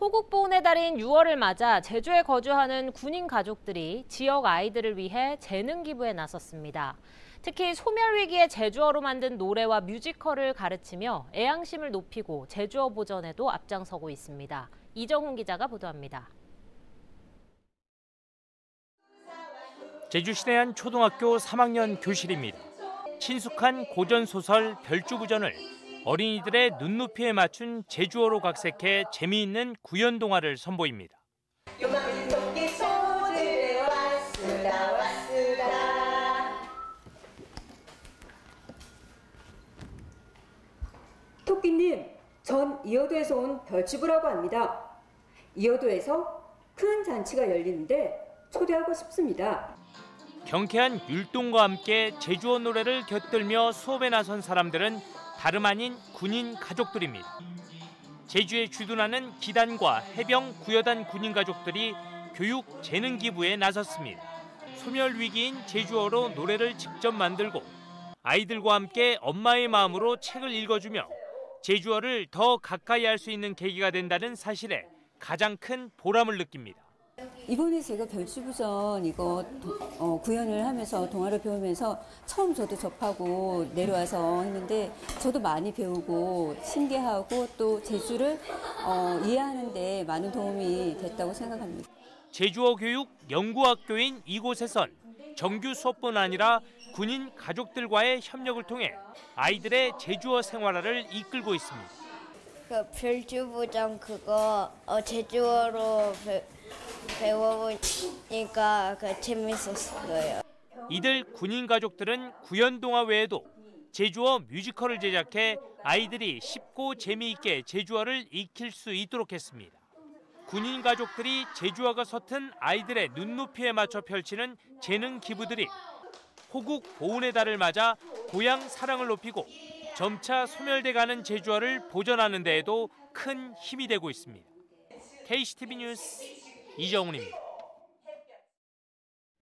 호국보훈의 달인 6월을 맞아 제주에 거주하는 군인 가족들이 지역 아이들을 위해 재능 기부에 나섰습니다. 특히 소멸 위기에 제주어로 만든 노래와 뮤지컬을 가르치며 애양심을 높이고 제주어 보전에도 앞장서고 있습니다. 이정훈 기자가 보도합니다. 제주시내 한 초등학교 3학년 교실입니다. 친숙한 고전소설 별주부전을 어린이들의 눈높이에 맞춘 제주어로 각색해 재미있는 구연 동화를 선보입니다. 토끼님, 전 이어도에서 온 별주부라고 합니다. 이어도에서 큰 잔치가 열리는데 초대하고 싶습니다. 경쾌한 율동과 함께 제주어 노래를 곁들며 수업에 나선 사람들은 다름 아닌 군인 가족들입니다. 제주에 주둔하는 기단과 해병 구여단 군인 가족들이 교육 재능 기부에 나섰습니다. 소멸 위기인 제주어로 노래를 직접 만들고 아이들과 함께 엄마의 마음으로 책을 읽어주며 제주어를 더 가까이 할 수 있는 계기가 된다는 사실에 가장 큰 보람을 느낍니다. 이번에 제가 별주부전 이거 구현을 하면서 동화를 배우면서 처음 저도 접하고 내려와서 했는데 저도 많이 배우고 신기하고 또 제주를 이해하는 데 많은 도움이 됐다고 생각합니다. 제주어 교육 연구학교인 이곳에선 정규 수업뿐 아니라 군인 가족들과의 협력을 통해 아이들의 제주어 생활화를 이끌고 있습니다. 그 별주부전 그거 제주어로 배워보니까 재밌었어요. 이들 군인 가족들은 구연 동화 외에도 제주어 뮤지컬을 제작해 아이들이 쉽고 재미있게 제주어를 익힐 수 있도록 했습니다. 군인 가족들이 제주어가 서툰 아이들의 눈높이에 맞춰 펼치는 재능 기부들이 호국 보훈의 달을 맞아 고향 사랑을 높이고 점차 소멸돼가는 제주어를 보존하는 데에도 큰 힘이 되고 있습니다. KCTV 뉴스 이정훈입니다.